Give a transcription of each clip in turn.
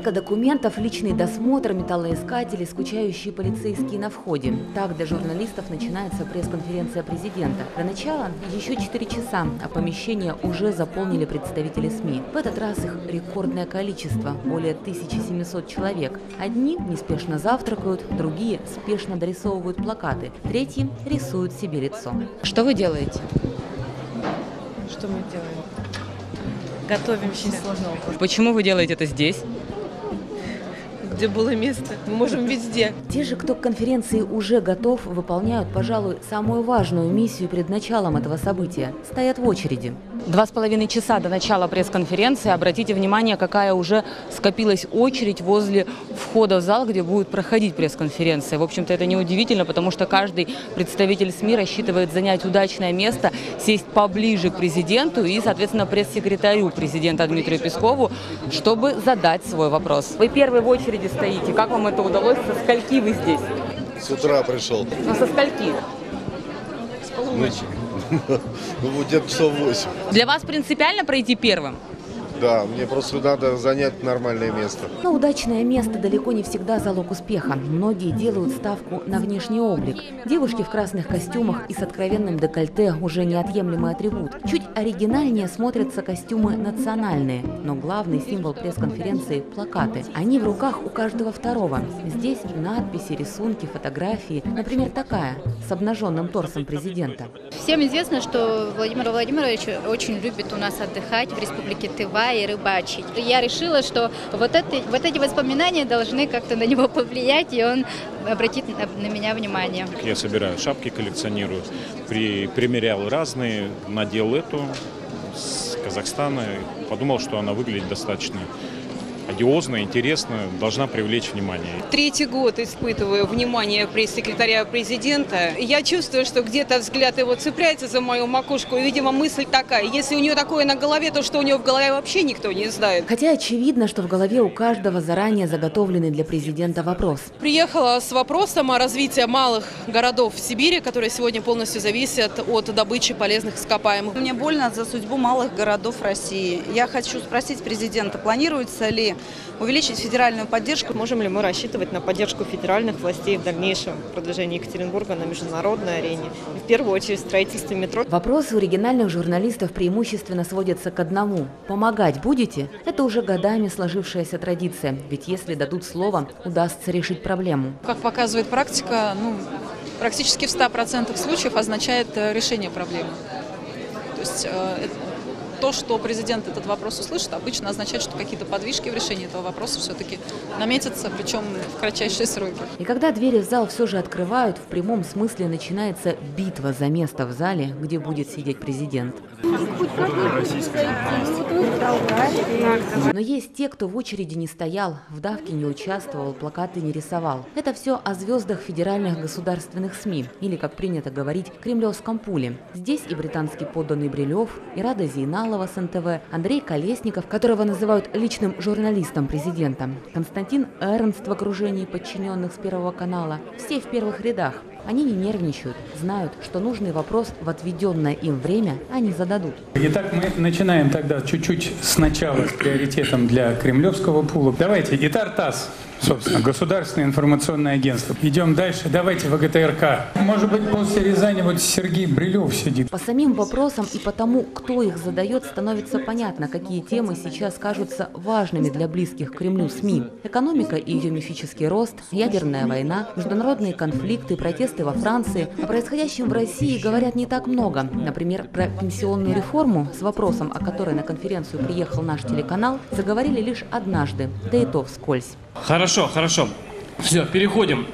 Проверка документов, личный досмотр, металлоискатели, скучающие полицейские на входе. Так для журналистов начинается пресс-конференция президента. До начала еще 4 часа, а помещение уже заполнили представители СМИ. В этот раз их рекордное количество – более 1700 человек. Одни неспешно завтракают, другие спешно дорисовывают плакаты, третьи рисуют себе лицо. Что вы делаете? Что мы делаем? Готовимся. Почему вы делаете это здесь? Где было место, мы можем везде. Те же, кто к конференции уже готов, выполняют, пожалуй, самую важную миссию перед началом этого события – стоят в очереди. 2,5 часа до начала пресс-конференции. Обратите внимание, какая уже скопилась очередь возле входа в зал, где будет проходить пресс-конференция. В общем-то, это неудивительно, потому что каждый представитель СМИ рассчитывает занять удачное место, сесть поближе к президенту и, соответственно, пресс-секретарю президента Дмитрию Пескову, чтобы задать свой вопрос. Вы первый в очереди стоите. Как вам это удалось? Со скольки вы здесь? С утра пришел. Ну, со скольки? С полуночи. Ну, где-то часов 8. Для вас принципиально пройти первым? Да, мне просто надо занять нормальное место. Но удачное место далеко не всегда залог успеха. Многие делают ставку на внешний облик. Девушки в красных костюмах и с откровенным декольте уже неотъемлемый атрибут. Чуть оригинальнее смотрятся костюмы национальные. Но главный символ пресс-конференции – плакаты. Они в руках у каждого второго. Здесь надписи, рисунки, фотографии. Например, такая, с обнаженным торсом президента. Всем известно, что Владимир Владимирович очень любит у нас отдыхать в республике Тыва и рыбачить. Я решила, что вот эти воспоминания должны как-то на него повлиять, и он обратит на меня внимание. Я собираю шапки, коллекционирую, примерял разные, надел эту с Казахстана, подумал, что она выглядит достаточно одиозно, интересно, должна привлечь внимание. 3-й год испытываю внимание пресс-секретаря президента. Я чувствую, что где-то взгляд его цепляется за мою макушку. И, видимо, мысль такая: если у нее такое на голове, то что у нее в голове вообще никто не знает. Хотя очевидно, что в голове у каждого заранее заготовленный для президента вопрос. Приехала с вопросом о развитии малых городов в Сибири, которые сегодня полностью зависят от добычи полезных ископаемых. Мне больно за судьбу малых городов России. Я хочу спросить президента, планируется ли увеличить федеральную поддержку? Можем ли мы рассчитывать на поддержку федеральных властей в дальнейшем продвижении Екатеринбурга на международной арене? И в первую очередь в строительстве метро. Вопросы у региональных журналистов преимущественно сводятся к одному. Помогать будете? Это уже годами сложившаяся традиция. Ведь если дадут слово, удастся решить проблему. Как показывает практика, практически в 100% случаев означает решение проблемы. То есть то, что президент этот вопрос услышит, обычно означает, что какие-то подвижки в решении этого вопроса все-таки наметятся, причем в кратчайшие сроки. И когда двери в зал все же открывают, в прямом смысле начинается битва за место в зале, где будет сидеть президент. Но есть те, кто в очереди не стоял, в давке не участвовал, плакаты не рисовал. Это все о звездах федеральных государственных СМИ, или, как принято говорить, кремлевском пуле. Здесь и британский подданный Брилев, и Рада Зейналова с НТВ, Андрей Колесников, которого называют личным журналистом президента, Константин Эрнст в окружении подчиненных с Первого канала. Все в первых рядах. Они не нервничают, знают, что нужный вопрос в отведенное им время они зададут. Итак, мы начинаем тогда чуть-чуть сначала с приоритетом для кремлевского пула. Давайте, ИТАР ТАСС, собственно, Государственное информационное агентство. Идем дальше, давайте ВГТРК. Может быть, после Рязани вот Сергей Брилев сидит. По самим вопросам и по тому, кто их задает, становится понятно, какие темы сейчас кажутся важными для близких к Кремлю СМИ. Экономика и ее мифический рост, ядерная война, международные конфликты, протесты во Франции. О происходящем в России говорят не так много. Например, про пенсионную реформу, с вопросом, о которой на конференцию приехал наш телеканал, заговорили лишь однажды, да и то вскользь. Хорошо. Все, переходим.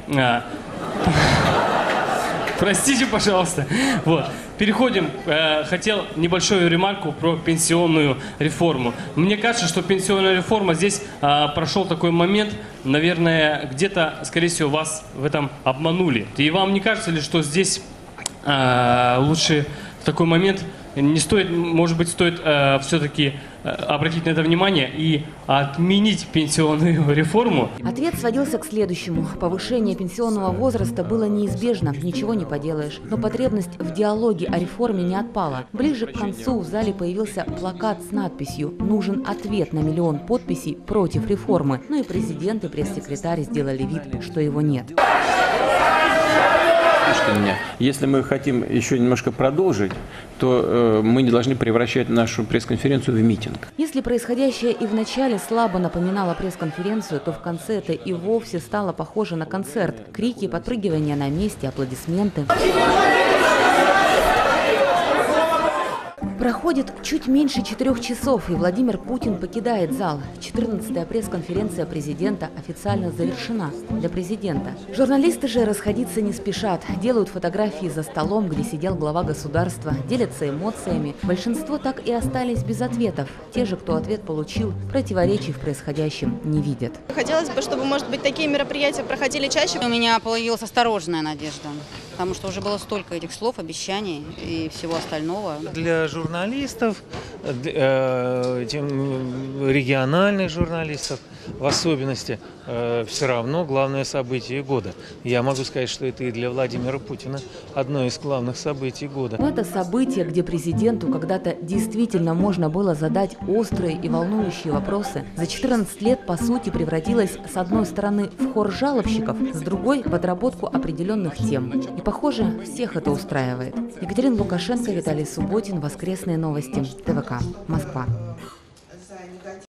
Простите, пожалуйста. Вот. Переходим. Хотел небольшую ремарку про пенсионную реформу. Мне кажется, что пенсионная реформа здесь прошел такой момент, наверное, где-то, скорее всего, вас в этом обманули. И вам не кажется ли, что здесь лучше в такой момент не стоит, может быть, стоит все-таки обратить на это внимание и отменить пенсионную реформу? Ответ сводился к следующему. Повышение пенсионного возраста было неизбежно, ничего не поделаешь. Но потребность в диалоге о реформе не отпала. Ближе к концу в зале появился плакат с надписью «Нужен ответ на миллион подписей против реформы». Ну и президент и пресс-секретарь сделали вид, что его нет. Слушайте меня, если мы хотим еще немножко продолжить, то мы не должны превращать нашу пресс-конференцию в митинг. Если происходящее и в начале слабо напоминало пресс-конференцию, то в конце это и вовсе стало похоже на концерт. Крики, подпрыгивания на месте, аплодисменты. Проходит чуть меньше 4 часов, и Владимир Путин покидает зал. 14-я пресс-конференция президента официально завершена для президента. Журналисты же расходиться не спешат. Делают фотографии за столом, где сидел глава государства, делятся эмоциями. Большинство так и остались без ответов. Те же, кто ответ получил, противоречий в происходящем не видят. Хотелось бы, чтобы, может быть, такие мероприятия проходили чаще. У меня появилась осторожная надежда, потому что уже было столько этих слов, обещаний и всего остального. Для журналистов, региональных журналистов в особенности, все равно главное событие года. Я могу сказать, что это и для Владимира Путина одно из главных событий года. Но это событие, где президенту когда-то действительно можно было задать острые и волнующие вопросы, за 14 лет, по сути, превратилось с одной стороны в хор жалобщиков, с другой – в отработку определенных тем. И, похоже, всех это устраивает. Екатерина Лукашенко, Виталий Субботин, Воскресные новости, ТВК, Москва.